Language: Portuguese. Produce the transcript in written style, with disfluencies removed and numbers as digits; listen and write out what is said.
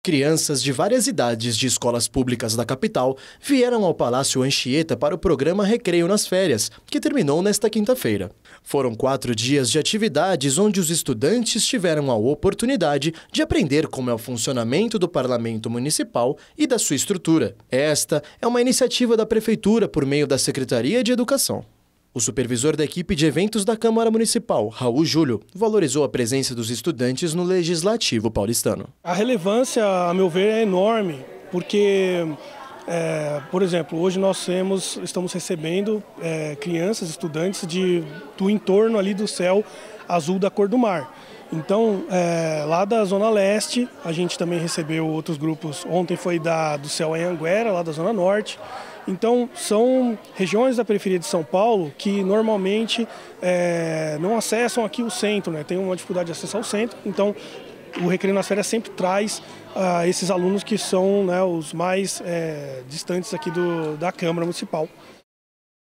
Crianças de várias idades de escolas públicas da capital vieram ao Palácio Anchieta para o programa Recreio nas Férias, que terminou nesta quinta-feira. Foram 4 dias de atividades onde os estudantes tiveram a oportunidade de aprender como é o funcionamento do Parlamento Municipal e da sua estrutura. Esta é uma iniciativa da Prefeitura por meio da Secretaria de Educação. O supervisor da equipe de eventos da Câmara Municipal, Raul Júlio, valorizou a presença dos estudantes no Legislativo paulistano. A relevância, a meu ver, é enorme, porque, por exemplo, hoje nós estamos recebendo crianças, estudantes do entorno ali do céu azul da cor do mar. Então, lá da Zona Leste, a gente também recebeu outros grupos. Ontem foi do Céu Anhanguera, lá da Zona Norte. Então, são regiões da periferia de São Paulo que normalmente não acessam aqui o centro, né? Tem uma dificuldade de acessar o centro. Então, o Recreio nas Férias sempre traz esses alunos que são, né, os mais distantes aqui da Câmara Municipal.